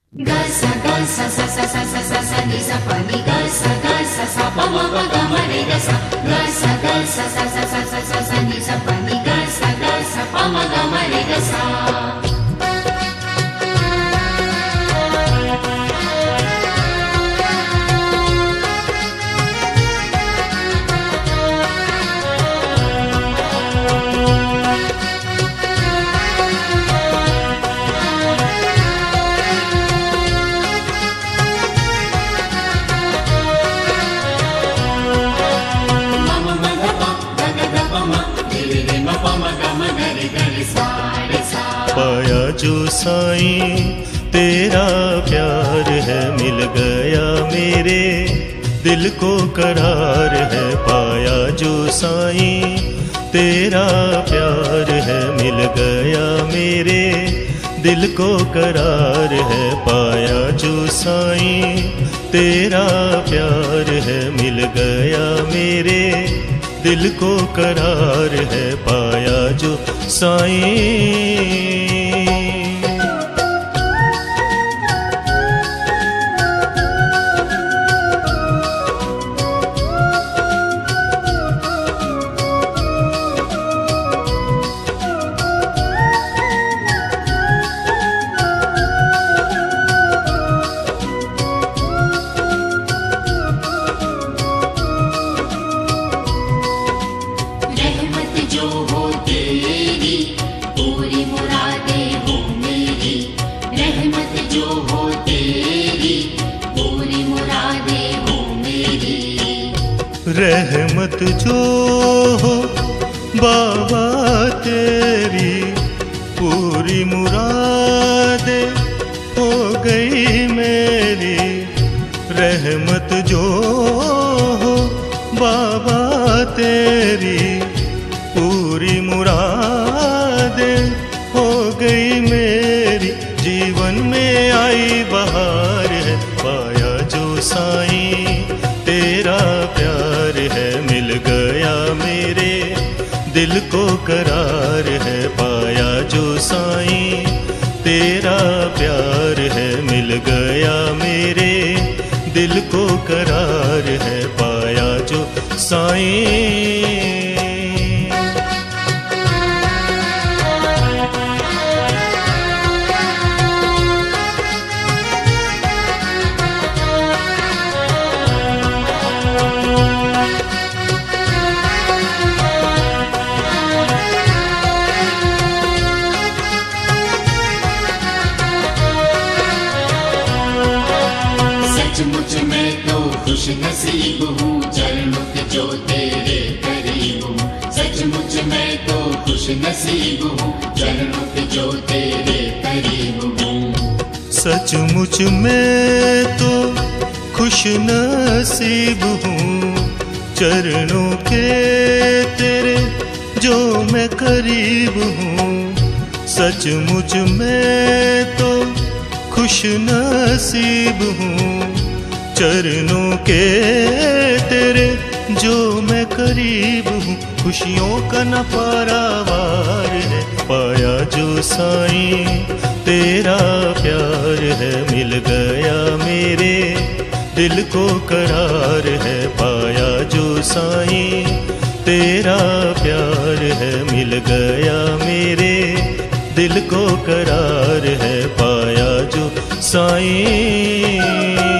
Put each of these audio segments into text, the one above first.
Ga sa ga sa sa sa sa sa sa sa ni sa pa ni ga sa pa ma pa ga ma re ga sa ga sa sa sa sa sa sa sa ni sa pa ni ga sa pa ma ga ma re ga sa. पाया जो साईं तेरा प्यार है, मिल गया मेरे दिल को करार है। पाया जो साईं तेरा प्यार है, मिल गया मेरे दिल को करार है। पाया जो साईं तेरा प्यार है, मिल गया मेरे दिल को करार है। पाया जो साईं। रहमत जो हो बाबा तेरी, पूरी मुरादे हो गई मेरी। रहमत जो हो बाबा तेरी, पूरी मुरादे हो गई मेरी। जीवन में आई बहार है, पाया जो साईं तेरा प्यार है, मिल गया मेरे दिल को करार है। पाया जो साईं तेरा प्यार है, मिल गया मेरे दिल को करार है। पाया जो साईं। सचमुच मैं तो खुश नसीब हूँ, चरणों के जो तेरे करीब हूँ। सचमुच मैं तो खुश नसीब हूँ, चरणों के जो तेरे करीब हूँ। सचमुच मैं तो खुश नसीब हूँ, चरणों के तेरे जो मैं करीब हूँ। सचमुच मैं तो खुश नसीब हूँ, चरणों के तेरे जो मैं करीब हूँ। खुशियों का न पारावार है, पाया जो साईं तेरा प्यार है, मिल गया मेरे दिल को करार है। पाया जो साईं तेरा प्यार है, मिल गया मेरे दिल को करार है। पाया जो साईं।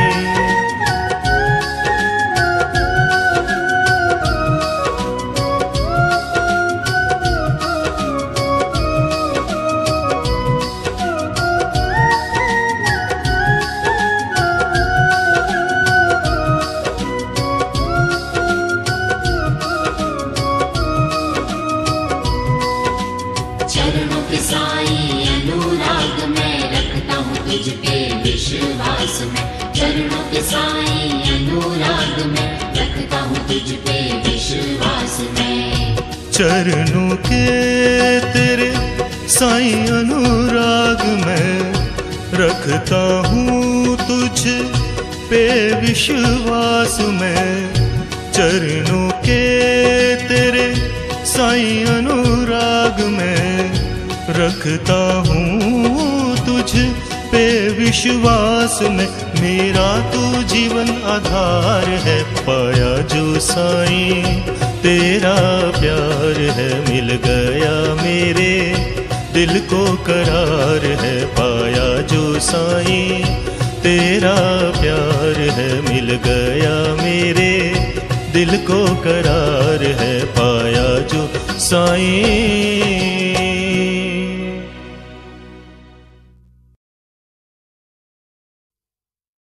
चरणों के साईं अनुराग में रखता हूँ तुझ पे विश्वास में। चरणों के साईं अनुराग में रखता हूँ तुझ पे विश्वास में। चरणों के तेरे साईं अनुराग में रखता हूँ तुझ पे विश्वास में। चरणों के तेरे साईं अनुराग में रखता हूँ तुझ पे विश्वास में मेरा तू जीवन आधार है। पाया जो साईं तेरा प्यार है, मिल गया मेरे दिल को करार है। पाया जो साईं तेरा प्यार है, मिल गया मेरे दिल को करार है। पाया जो साईं